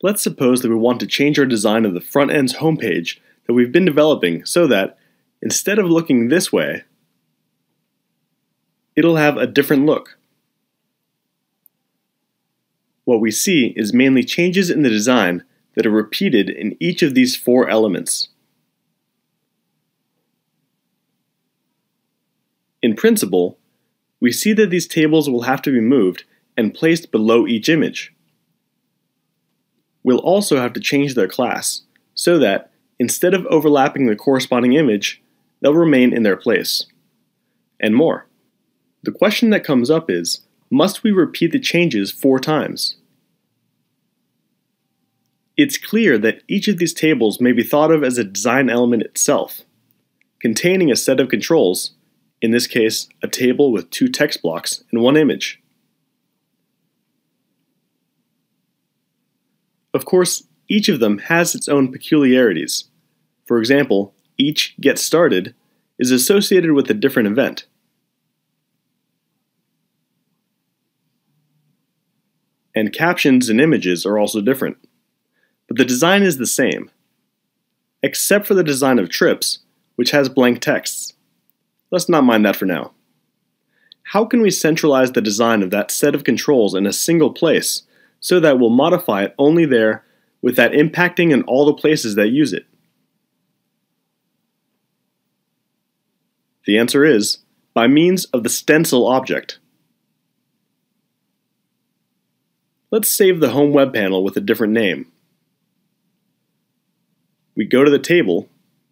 Let's suppose that we want to change our design of the front end's homepage that we've been developing so that, instead of looking this way, it'll have a different look. What we see is mainly changes in the design that are repeated in each of these four elements. In principle, we see that these tables will have to be moved and placed below each image. We'll also have to change their class so that, instead of overlapping the corresponding image, they'll remain in their place, and more. The question that comes up is, must we repeat the changes 4 times? It's clear that each of these tables may be thought of as a design element itself, containing a set of controls, in this case, a table with 2 text blocks and 1 image. Of course, each of them has its own peculiarities. For example, each Get Started is associated with a different event. And captions and images are also different. But the design is the same, except for the design of trips, which has blank texts. Let's not mind that for now. How can we centralize the design of that set of controls in a single place so that we'll modify it only there with that impacting in all the places that use it? The answer is by means of the stencil object. Let's save the home web panel with a different name. We go to the table,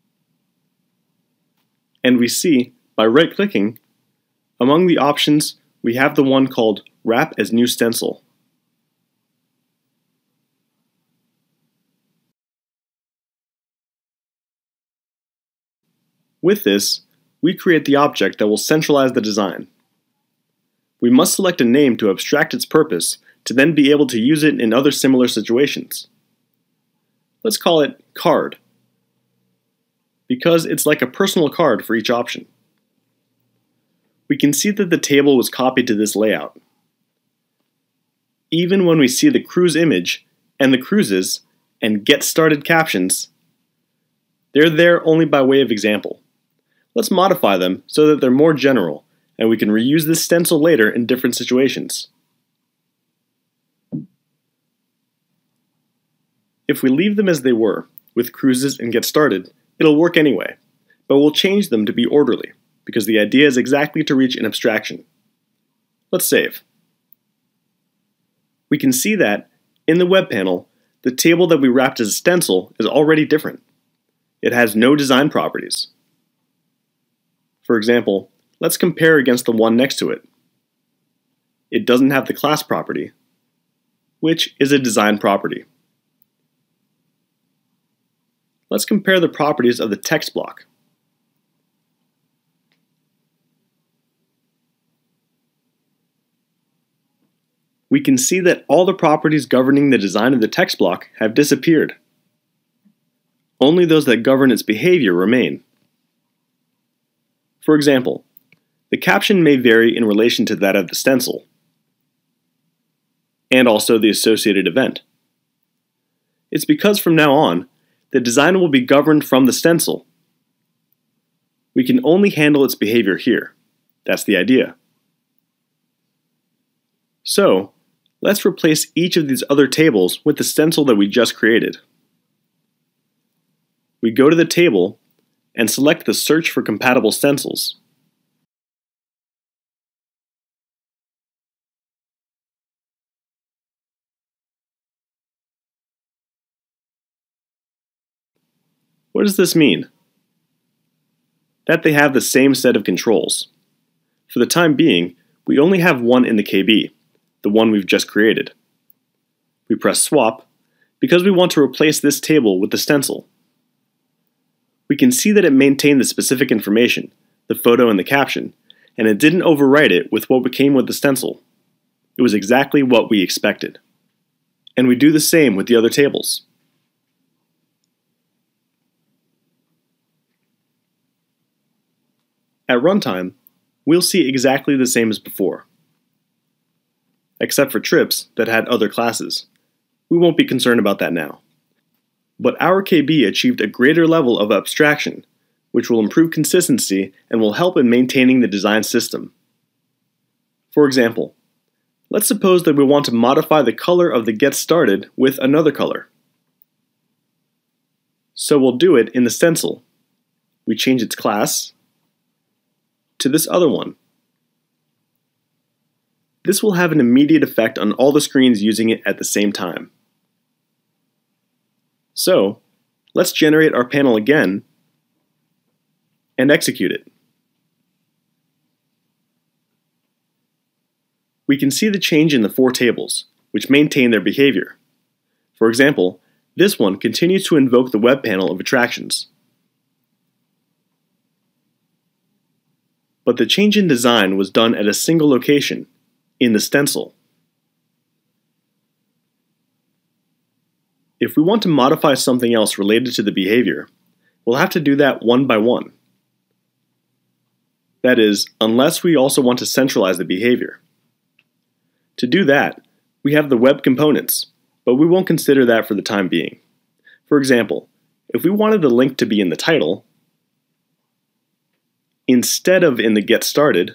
and we see, by right-clicking, among the options we have the one called Wrap as New Stencil. With this, we create the object that will centralize the design. We must select a name to abstract its purpose to then be able to use it in other similar situations. Let's call it Card, because it's like a personal card for each option. We can see that the table was copied to this layout. Even when we see the cruise image and the cruises and Get Started captions, they're there only by way of example. Let's modify them so that they're more general, and we can reuse this stencil later in different situations. If we leave them as they were, with cruises and Get Started, it'll work anyway, but we'll change them to be orderly, because the idea is exactly to reach an abstraction. Let's save. We can see that, in the web panel, the table that we wrapped as a stencil is already different. It has no design properties. For example, let's compare against the one next to it. It doesn't have the class property, which is a design property. Let's compare the properties of the text block. We can see that all the properties governing the design of the text block have disappeared. Only those that govern its behavior remain. For example, the caption may vary in relation to that of the stencil, and also the associated event. It's because from now on, the design will be governed from the stencil. We can only handle its behavior here. That's the idea. So, let's replace each of these other tables with the stencil that we just created. We go to the table and select the Search for Compatible Stencils. What does this mean? That they have the same set of controls. For the time being, we only have one in the KB, the one we've just created. We press Swap because we want to replace this table with the stencil. We can see that it maintained the specific information, the photo and the caption, and it didn't overwrite it with what came with the stencil. It was exactly what we expected. And we do the same with the other tables. At runtime, we'll see exactly the same as before, except for trips that had other classes, we won't be concerned about that now. But our KB achieved a greater level of abstraction, which will improve consistency and will help in maintaining the design system. For example, let's suppose that we want to modify the color of the Get Started with another color. So we'll do it in the stencil. We change its class to this other one. This will have an immediate effect on all the screens using it at the same time. So, let's generate our panel again and execute it. We can see the change in the 4 tables, which maintain their behavior. For example, this one continues to invoke the web panel of attractions. But the change in design was done at a single location, in the stencil. If we want to modify something else related to the behavior, we'll have to do that one by one. That is, unless we also want to centralize the behavior. To do that, we have the web components, but we won't consider that for the time being. For example, if we wanted the link to be in the title, instead of in the Get Started,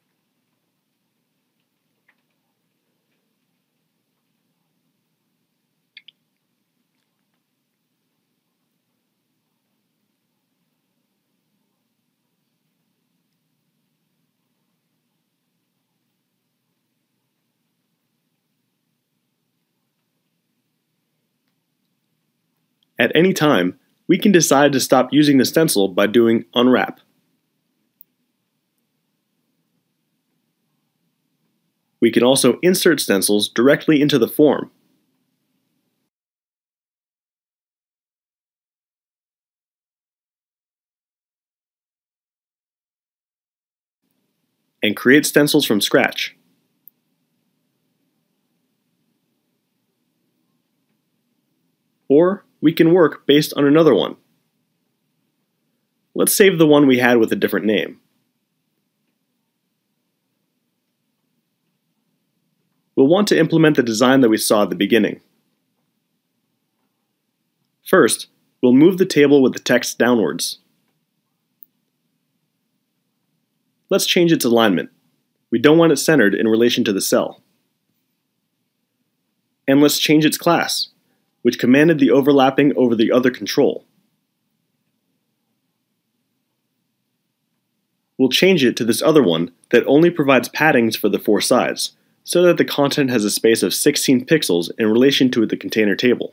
at any time, we can decide to stop using the stencil by doing unwrap. We can also insert stencils directly into the form. And create stencils from scratch. Or we can work based on another one. Let's save the one we had with a different name. We'll want to implement the design that we saw at the beginning. First, we'll move the table with the text downwards. Let's change its alignment. We don't want it centered in relation to the cell. And let's change its class, which commanded the overlapping over the other control. We'll change it to this other one that only provides paddings for the 4 sides, so that the content has a space of 16 pixels in relation to the container table.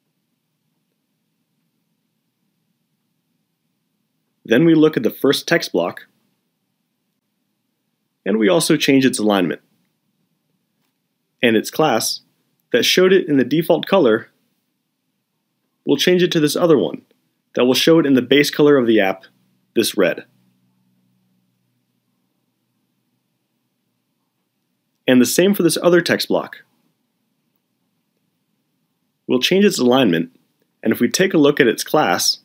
Then we look at the first text block, and we also change its alignment. And its class, that showed it in the default color, we'll change it to this other one that will show it in the base color of the app, this red. And the same for this other text block. We'll change its alignment, and if we take a look at its class,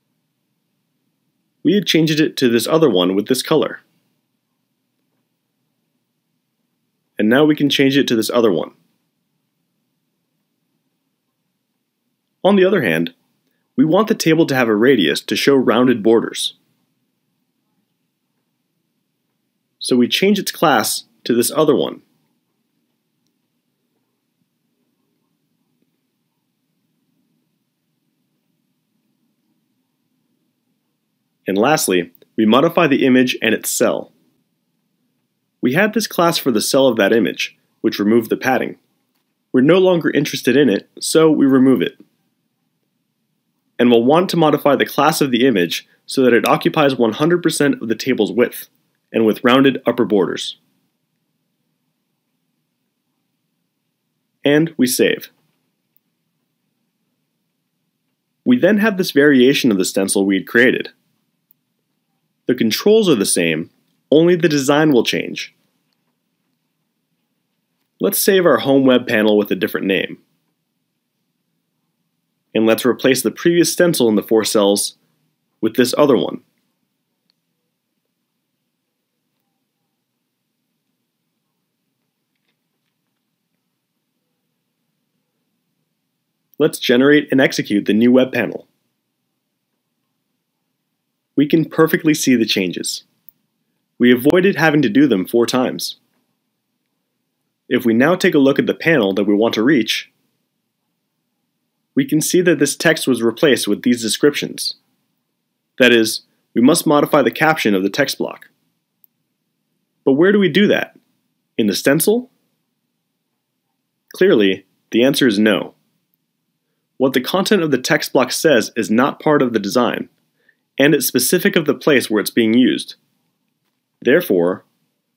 we had changed it to this other one with this color. And now we can change it to this other one. On the other hand, we want the table to have a radius to show rounded borders. So we change its class to this other one. And lastly, we modify the image and its cell. We had this class for the cell of that image, which removed the padding. We're no longer interested in it, so we remove it. And we'll want to modify the class of the image so that it occupies 100% of the table's width, and with rounded upper borders. And we save. We then have this variation of the stencil we had created. The controls are the same, only the design will change. Let's save our home web panel with a different name. And let's replace the previous stencil in the 4 cells with this other one. Let's generate and execute the new web panel. We can perfectly see the changes. We avoided having to do them 4 times. If we now take a look at the panel that we want to reach, we can see that this text was replaced with these descriptions. That is, we must modify the caption of the text block. But where do we do that? In the stencil? Clearly, the answer is no. What the content of the text block says is not part of the design, and it's specific of the place where it's being used. Therefore,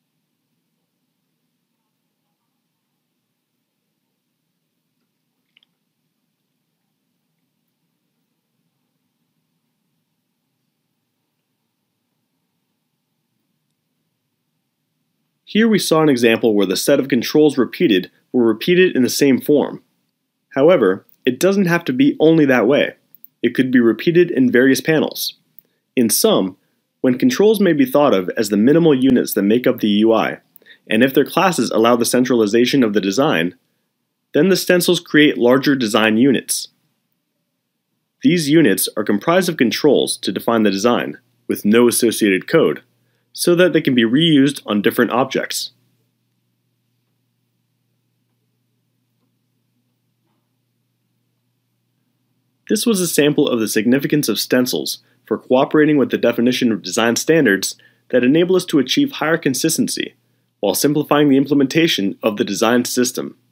here we saw an example where the set of controls repeated were repeated in the same form. However, it doesn't have to be only that way. It could be repeated in various panels. In some, when controls may be thought of as the minimal units that make up the UI, and if their classes allow the centralization of the design, then the stencils create larger design units. These units are comprised of controls to define the design, with no associated code, so that they can be reused on different objects. This was a sample of the significance of stencils for cooperating with the definition of design standards that enable us to achieve higher consistency while simplifying the implementation of the design system.